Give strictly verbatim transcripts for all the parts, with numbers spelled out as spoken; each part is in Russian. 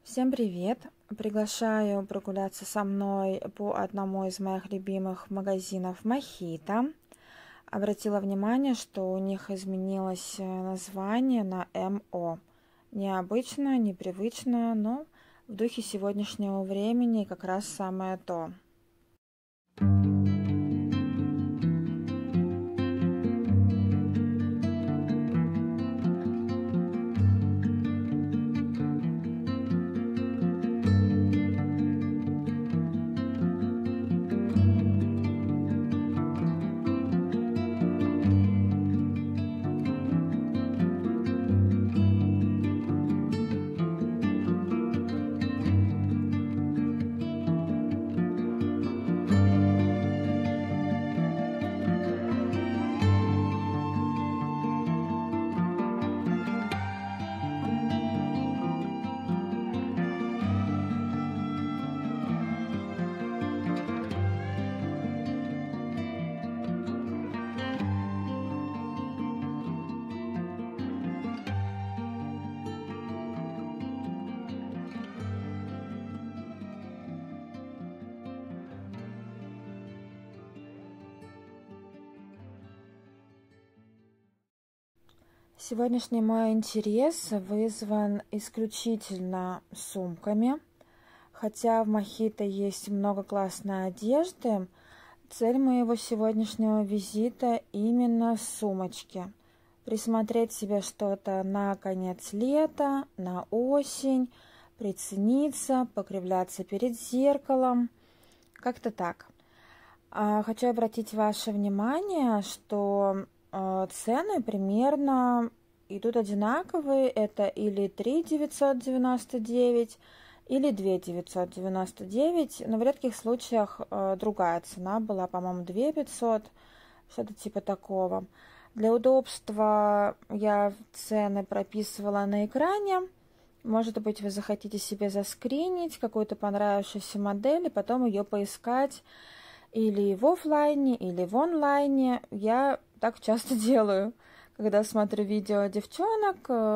Всем привет! Приглашаю прогуляться со мной по одному из моих любимых магазинов Мохито. Обратила внимание, что у них изменилось название на эм о. Необычно, непривычно, но в духе сегодняшнего времени как раз самое то. Сегодняшний мой интерес вызван исключительно сумками. Хотя в Мохито есть много классной одежды, цель моего сегодняшнего визита именно сумочки. Присмотреть себе что-то на конец лета, на осень, прицениться, покривляться перед зеркалом. Как-то так. Хочу обратить ваше внимание, что цены примерно идут одинаковые. Это или три тысячи девятьсот девяносто девять, или две тысячи девятьсот девяносто девять. Но в редких случаях другая цена была, по-моему, две тысячи пятьсот, что-то типа такого. Для удобства я цены прописывала на экране. Может быть, вы захотите себе заскринить какую-то понравившуюся модель и потом ее поискать или в офлайне, или в онлайне. Я так часто делаю, когда смотрю видео девчонок,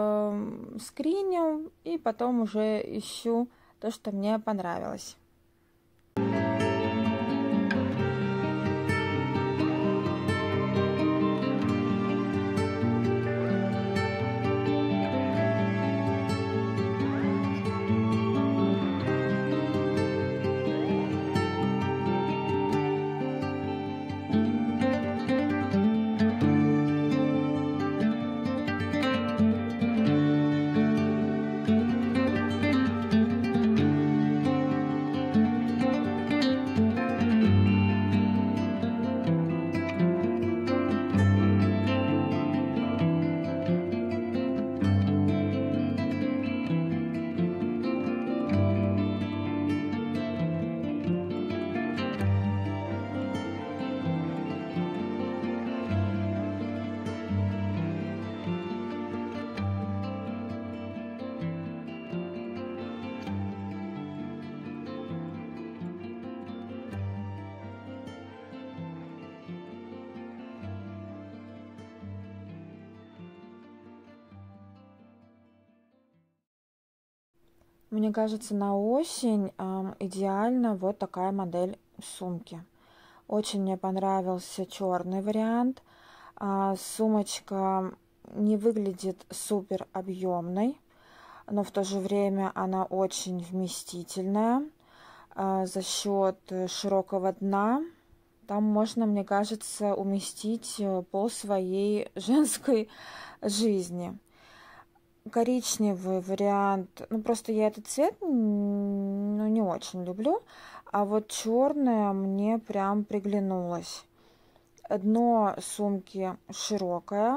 э, скриню и потом уже ищу то, что мне понравилось. Мне кажется, на осень э, идеально вот такая модель сумки. Очень мне понравился черный вариант. А, сумочка не выглядит супер объемной, но в то же время она очень вместительная. А, за счет широкого дна там можно, мне кажется, уместить пол своей женской жизни. Коричневый вариант, ну просто я этот цвет ну, не очень люблю, а вот черная мне прям приглянулась. Дно сумки широкое,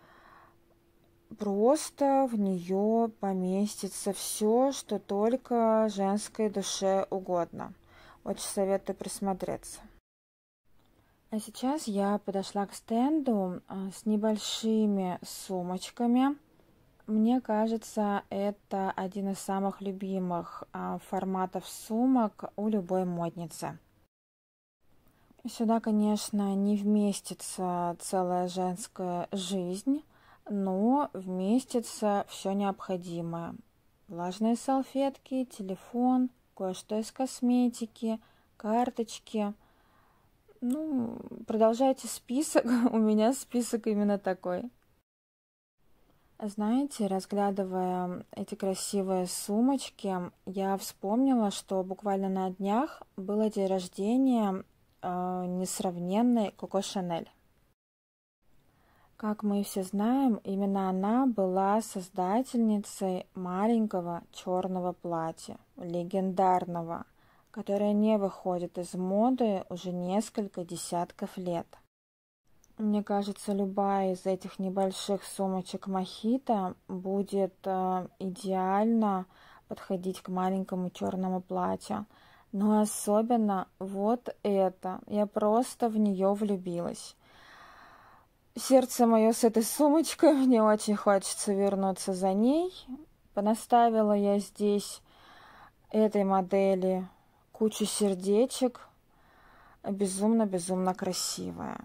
просто в нее поместится все, что только женской душе угодно. Очень советую присмотреться. А сейчас я подошла к стенду с небольшими сумочками. Мне кажется, это один из самых любимых форматов сумок у любой модницы. Сюда, конечно, не вместится целая женская жизнь, но вместится все необходимое. влажные салфетки, телефон, кое-что из косметики, карточки. Ну, продолжайте список, у меня список именно такой. Знаете, разглядывая эти красивые сумочки, я вспомнила, что буквально на днях было день рождения э, несравненной Коко Шанель. Как мы все знаем, именно она была создательницей маленького черного платья, легендарного, которое не выходит из моды уже несколько десятков лет. Мне кажется, любая из этих небольших сумочек Мохито будет э, идеально подходить к маленькому черному платью. Но особенно вот это. Я просто в нее влюбилась. Сердце мое с этой сумочкой, мне очень хочется вернуться за ней. Понаставила я здесь этой модели кучу сердечек. Безумно-безумно красивая.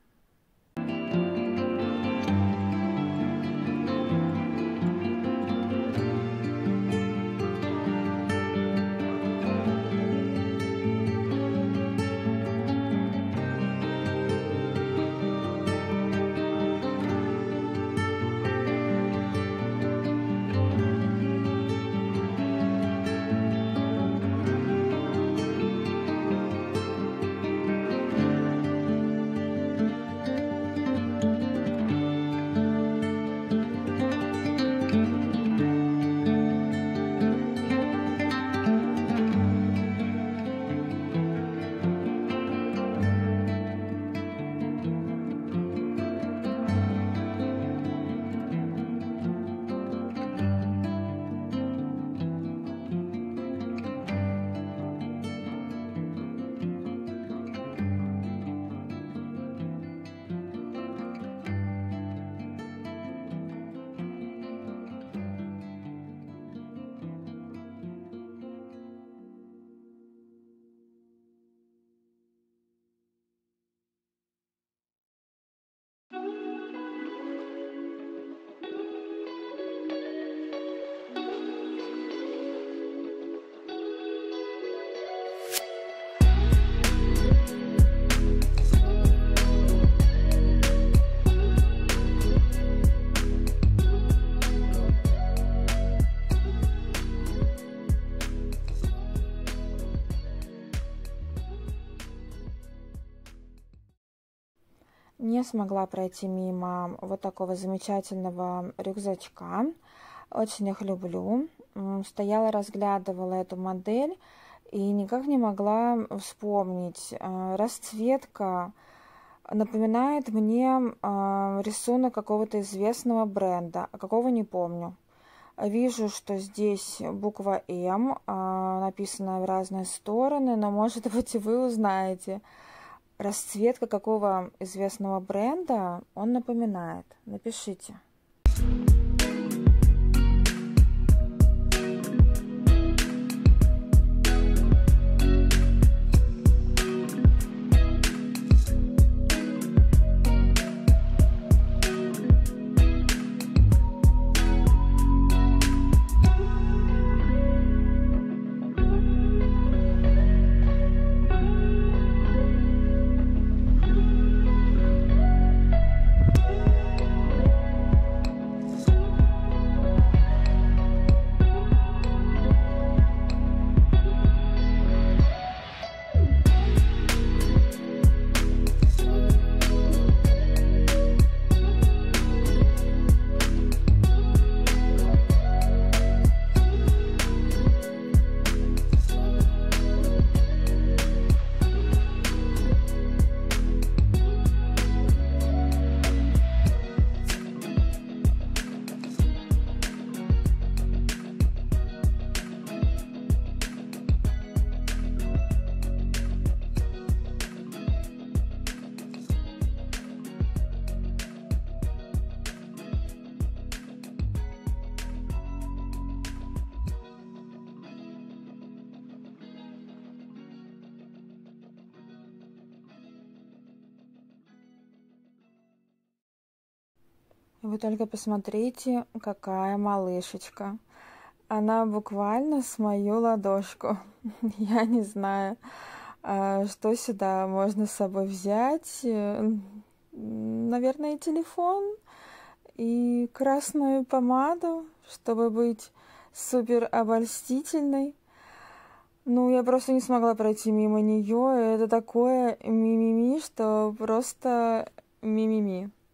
Не смогла пройти мимо вот такого замечательного рюкзачка. Очень их люблю. Стояла, разглядывала эту модель и никак не могла вспомнить. Расцветка напоминает мне рисунок какого-то известного бренда, а какого не помню. Вижу, что здесь буква М, написанная в разные стороны, но, может быть, и вы узнаете. Расцветка какого известного бренда он напоминает? Напишите. Вы только посмотрите, какая малышечка. Она буквально с мою ладошку. Я не знаю, а, что сюда можно с собой взять. Э, Наверное, телефон и красную помаду, чтобы быть супер обольстительной. Ну, я просто не смогла пройти мимо нее. Это такое мимими, что просто мимими.